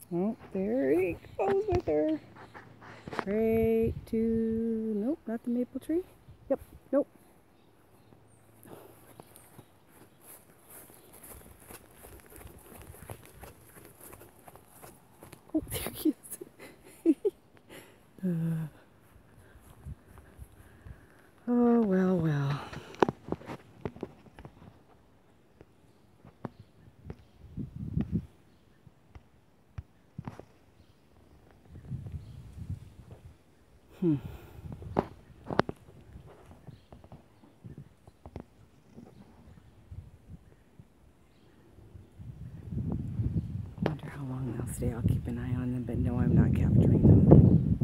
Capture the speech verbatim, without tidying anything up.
Oh, there he goes with her. Right to, nope, not the maple tree. Yep, nope. Oh, there he is. uh, oh, well, well. Hmm. Wonder how long they'll stay. I'll keep an eye on them, but no, I'm not capturing them.